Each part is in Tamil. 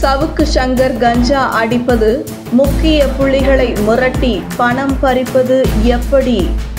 சவுக்கு சங்கர் கஞ்சா அடிப்பது, முக்கிய புள்ளிகளை மிரட்டி பணம் பறிப்பது எப்படி?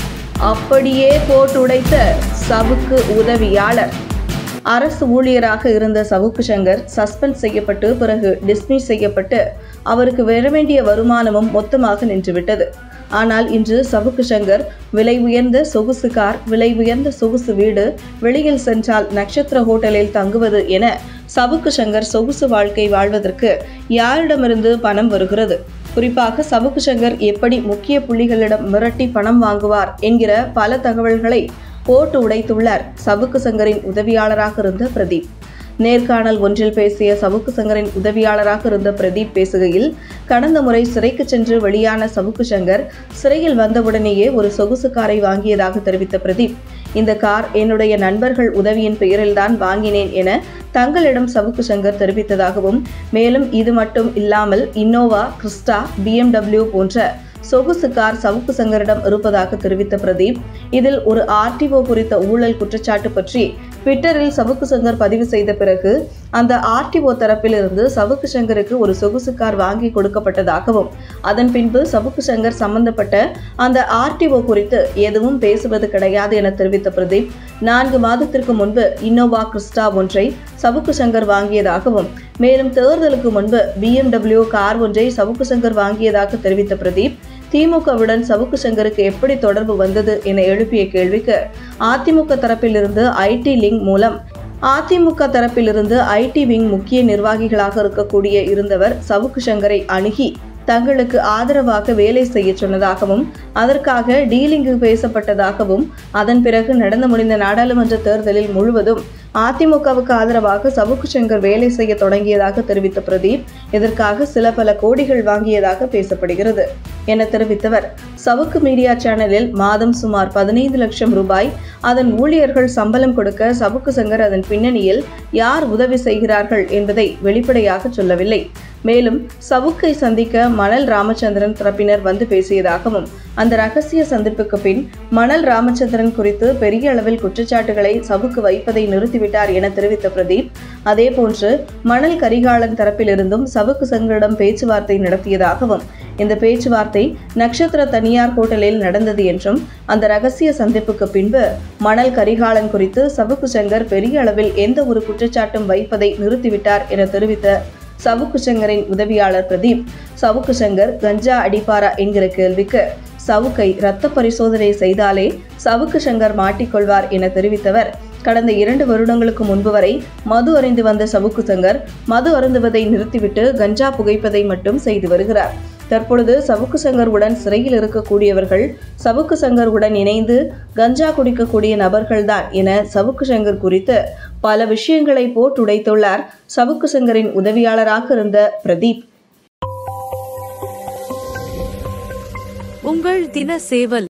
அப்படியே போட்டுடைத்த சவுக்கு உதவியாளர். அரசு ஊழியராக இருந்த சவுக்கு சங்கர் சஸ்பெண்ட் செய்யப்பட்டு பிறகு டிஸ்மிஸ் செய்யப்பட்டு அவருக்கு வரவேண்டிய வருமானமும் மொத்தமாக நின்றுவிட்டது. ஆனால் இன்று சவுக்கு சங்கர் விலை உயர்ந்த சொகுசு கார், விலை உயர்ந்த சொகுசு வீடு, வெளியில் சென்றால் நட்சத்திர ஹோட்டலில் தங்குவது என சவுக்கு சங்கர் சொகுசு வாழ்க்கை வாழ்வதற்கு யாரிடமிருந்து பணம் வருகிறது? குறிப்பாக சவுக்கு சங்கர் எப்படி முக்கிய புள்ளிகளிடம் மிரட்டி பணம் வாங்குவார் என்கிற பல தகவல்களை போட்டு உடைத்துள்ளார் சவுக்கு சங்கரின் உதவியாளராக இருந்த பிரதீப். நேர்காணல் ஒன்றில் பேசிய சவுக்கு சங்கரின் உதவியாளராக இருந்த பிரதீப் பேசுகையில், கடந்த முறை சிறைக்கு சென்று வெளியான சவுக்கு சங்கர் சிறையில் வந்தவுடனேயே ஒரு சொகுசு காரை வாங்கியதாக தெரிவித்த பிரதீப், இந்த கார் என்னுடைய நண்பர்கள் உதவியின் பெயரில்தான் வாங்கினேன் என தங்களிடம் சவுக்கு சங்கர் தெரிவித்ததாகவும், மேலும் இது மட்டும் இல்லாமல் இன்னோவா, கிறிஸ்டா, BMW போன்ற சொகுசு கார் சவுக்கு சங்கரிடம் இருப்பதாக தெரிவித்த பிரதீப், இதில் ஒரு RTO குறித்த ஊழல் குற்றச்சாட்டு பற்றி ட்விட்டரில் சவுக்கு சங்கர் பதிவு செய்த பிறகு அந்த RTO தரப்பிலிருந்து சவுக்கு சங்கருக்கு ஒரு சொகுசு கார் வாங்கி கொடுக்கப்பட்டதாகவும், அதன் பின்பு சவுக்கு சங்கர் சம்பந்தப்பட்ட அந்த RTO குறித்து எதுவும் பேசுவது கிடையாது என தெரிவித்த பிரதீப், 4 மாதத்திற்கு முன்பு இன்னோவா கிறிஸ்டா ஒன்றை சவுக்கு சங்கர் வாங்கியதாகவும், மேலும் தேர்தலுக்கு முன்பு BMW கார் ஒன்றை சவுக்கு சங்கர் வாங்கியதாக தெரிவித்த பிரதீப், திமுகவுடன் சவுக்கு சங்கருக்கு எப்படி தொடர்பு வந்தது என எழுப்பிய கேள்விக்கு, அதிமுக தரப்பிலிருந்து IT லிங்க் மூலம் அதிமுக தரப்பிலிருந்து IT விங் முக்கிய நிர்வாகிகளாக இருக்கக்கூடிய இருந்தவர் சவுக்கு சங்கரை அணுகி தங்களுக்கு ஆதரவாக வேலை செய்ய சொன்னதாகவும், அதற்காக டீலிங் பேசப்பட்டதாகவும், அதன் பிறகு நடந்து முடிந்த நாடாளுமன்ற தேர்தலில் முழுவதும் அதிமுகவுக்கு ஆதரவாக சவுக்கு சங்கர் வேலை செய்ய தொடங்கியதாக தெரிவித்த பிரதீப், இதற்காக சில பல கோடிகள் வாங்கியதாக பேசப்படுகிறது என தெரிவித்தவர், சவுக்கு மீடியா சேனலில் மாதம் சுமார் 15 லட்சம் ரூபாய் அதன் ஊழியர்கள் சம்பளம் கொடுக்க சவுக்கு சங்கர் அதன் பின்னணியில் யார் உதவி செய்கிறார்கள் என்பதை வெளிப்படையாக சொல்லவில்லை. மேலும் சவுக்கை சந்திக்க மணல் ராமச்சந்திரன் தரப்பினர் வந்து பேசியதாகவும், அந்த ரகசிய சந்திப்புக்கு பின் மணல் ராமச்சந்திரன் குறித்து பெரிய அளவில் குற்றச்சாட்டுகளை சவுக்கு வைப்பதை நிறுத்திவிட்டார் என தெரிவித்த பிரதீப், அதேபோன்று மணல் கரிகாலன் தரப்பிலிருந்தும் சவுக்கு சங்கரிடம் பேச்சுவார்த்தை நடத்தியதாகவும், இந்த பேச்சுவார்த்தை நட்சத்திர தனியார் ஹோட்டலில் நடந்தது என்றும், அந்த ரகசிய சந்திப்புக்கு பின்பு மணல் கரிகாலன் குறித்து சவுக்கு சங்கர் பெரிய அளவில் எந்த ஒரு குற்றச்சாட்டும் வைப்பதை நிறுத்திவிட்டார் என தெரிவித்த சவுக்கு சங்கரின் உதவியாளர் பிரதீப், சவுக்கு சங்கர் கஞ்சா அடிப்பாரா என்கிற கேள்விக்கு, சவுக்கை இரத்த பரிசோதனை செய்தாலே சவுக்கு சங்கர் மாட்டிக்கொள்வார் என தெரிவித்தவர், கடந்த 2 வருடங்களுக்கு முன்பு வரை மது அருந்தி வந்த சவுக்கு சங்கர் மது அருந்துவதை நிறுத்திவிட்டு கஞ்சா புகைப்பதை மட்டும் செய்து வருகிறார். தற்பொழுது சவுக்கு சங்கர் உடன் சிறையில் இருக்கக்கூடியவர்கள் சவுக்கு சங்கர் உடன் இணைந்து கஞ்சா குடிக்கக்கூடிய நபர்கள்தான் என சவுக்கு சங்கர் குறித்து பல விஷயங்களை போட்டுடைத்துள்ளார் சவுக்கு சங்கரின் உதவியாளராக இருந்த பிரதீப். உங்கள் தின சேவல்.